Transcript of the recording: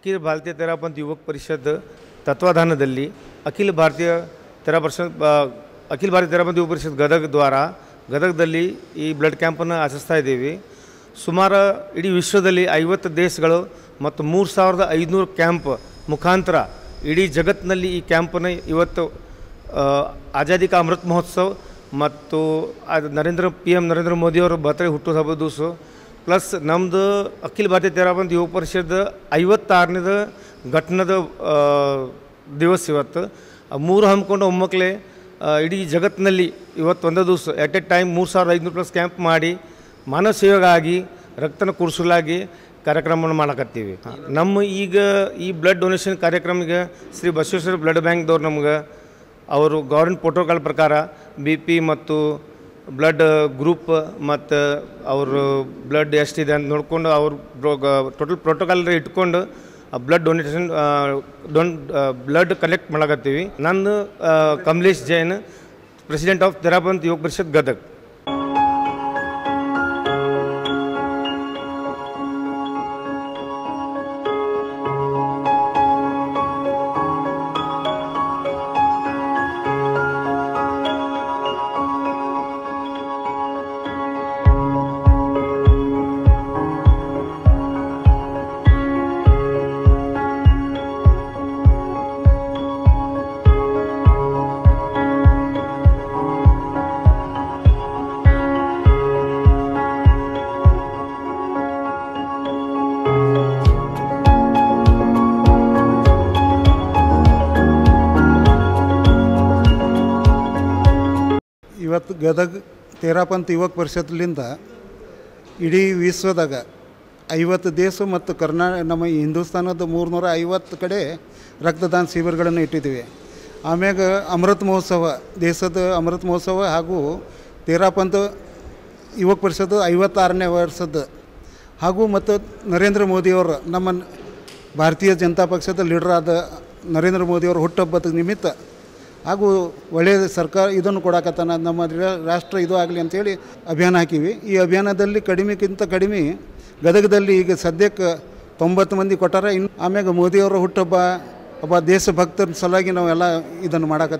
अखिल भारतीय तेरापंथ युवक परिषद तत्वाधानದಲ್ಲಿ ಅಖಿಲ ಭಾರತೀಯ ತೆರಾಪಂಥ ಯುವ ಪರಿಷತ್ ಗದಗದಲ್ಲಿ ಈ ಬ್ಲಡ್ ಕ್ಯಾಂಪನ್ನು ಆಚರಿಸ್ತಾ ಇದ್ದೀವಿ. ಸುಮಾರು ಇಡೀ ವಿಶ್ವದಲ್ಲಿ 50 ದೇಶಗಳು ಮತ್ತು 3500 ಕ್ಯಾಂಪ್ ಮುಖಾಂತರ ಇಡೀ ಜಗತ್ತಿನಲ್ಲಿ ಈ ಕ್ಯಾಂಪನ್ನು ಇವತ್ತು ಆಜಾದಿ ಕಾ ಅಮೃತ್ ಮಹೋತ್ಸವ ಮತ್ತು PM ನರೇಂದ್ರ ಮೋದಿಯವರ ಬರ್ತ್ಡೇ ಹುಟ್ಟುಹಬ್ಬದ ದಿವಸ ಪ್ಲಸ್ ನಮ್ಮದು ಅಖಿಲ ಭಾರತೀಯ ತೆರಾಪಂಥ ಯುವ ಪರಿಷತ್ 56ನೇ ಘಟನದ ದಿವಸ ಇವತ್ತು ಮೂರು ಹಮ್ಮಿಕೊಂಡು ಒಮ್ಮಕ್ಕಲೇ ಇಡೀ ಜಗತ್ತಿನಲ್ಲಿ ಇವತ್ತು ಒಂದೇ ದಿವಸ ಎಟ್ ಎ ಟೈಮ್ 3500+ ಕ್ಯಾಂಪ್ ಮಾಡಿ ಮಾನವ ಸೇವೆಗಾಗಿ ರಕ್ತನ ಕುಡಿಸಲಾಗಿ ಕಾರ್ಯಕ್ರಮವನ್ನು ಮಾಡಕತ್ತೀವಿ. ನಮ್ಮ ಈಗ ಈ ಬ್ಲಡ್ ಡೊನೇಷನ್ ಕಾರ್ಯಕ್ರಮಕ್ಕೆ ಶ್ರೀ ಬಸವೇಶ್ವರ ಬ್ಲಡ್ ಬ್ಯಾಂಕ್ದವ್ರು ನಮ್ಗೆ ಅವರು ಗೌರ್ಮೆಂಟ್ ಪ್ರೋಟೋಕಾಲ್ ಪ್ರಕಾರ BP ಮತ್ತು ಬ್ಲಡ್ ಗ್ರೂಪ್ ಮತ್ತು ಅವರು ಬ್ಲಡ್ ಎಷ್ಟಿದೆ ಅಂತ ನೋಡಿಕೊಂಡು ಅವ್ರು ಟೋಟಲ್ ಪ್ರೋಟೋಕಾಲ್ ಇಟ್ಕೊಂಡು ಬ್ಲಡ್ ಡೊನೇಷನ್ ಬ್ಲಡ್ ಕಲೆಕ್ಟ್ ಮಾಡಕತ್ತೀವಿ. ನಾನು ಕಮಲೇಶ್ ಜೈನ್, ಪ್ರೆಸಿಡೆಂಟ್ ಆಫ್ ತೆರಾಪಂಥ ಯುವ ಪರಿಷತ್ ಗದಗ. ಇವತ್ತು ಗದಗ ತೆರಾಪಂಥ ಯುವಕ ಪರಿಷತ್ಲಿಂದ ಇಡೀ ವಿಶ್ವದಾಗ 50 ದೇಶ ಮತ್ತು ನಮ್ಮ ಹಿಂದೂಸ್ತಾನದ 350 ಕಡೆ ರಕ್ತದಾನ ಶಿಬಿರಗಳನ್ನು ಇಟ್ಟಿದ್ದೀವಿ. ಆಮ್ಯಾಗ ಅಮೃತ ಮಹೋತ್ಸವ, ದೇಶದ ಅಮೃತ ಮಹೋತ್ಸವ ಹಾಗೂ ತೆರಾಪಂಥ ಯುವಕ ಪರಿಷತ್ತು 56ನೇ ವರ್ಷದ ಹಾಗೂ ಮತ್ತು ನರೇಂದ್ರ ಮೋದಿಯವರು ನಮ್ಮ ಭಾರತೀಯ ಜನತಾ ಪಕ್ಷದ ಲೀಡರಾದ ನರೇಂದ್ರ ಮೋದಿಯವರ ಹುಟ್ಟುಹಬ್ಬದ ನಿಮಿತ್ತ ಹಾಗೂ ಒಳ್ಳೆಯ ಸರ್ಕಾರ ಇದನ್ನು ಕೊಡಕತ್ತಾನ, ನಮ್ಮ ರಾಷ್ಟ್ರ ಇದು ಆಗಲಿ ಅಂಥೇಳಿ ಅಭಿಯಾನ ಹಾಕೀವಿ. ಈ ಅಭಿಯಾನದಲ್ಲಿ ಕಡಿಮೆಗಿಂತ ಕಡಿಮೆ ಗದಗದಲ್ಲಿ ಈಗ ಸದ್ಯಕ್ಕೆ 90 ಮಂದಿ ಕೊಟ್ಟಾರ. ಇನ್ನು ಆಮ್ಯಾಗ ಮೋದಿಯವರ ಹುಟ್ಟುಹಬ್ಬ ಒಬ್ಬ ದೇಶಭಕ್ತರ ಸಲುವಾಗಿ ನಾವೆಲ್ಲ ಇದನ್ನು ಮಾಡಕತ್ತೀವಿ.